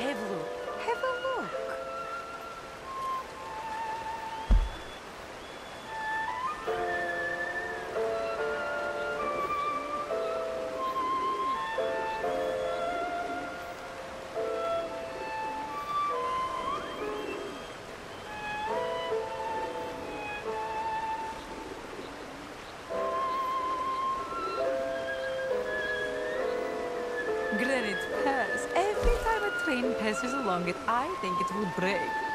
Have a look. Have a look. Granite Pass. Every time a train passes along it, I think it will break.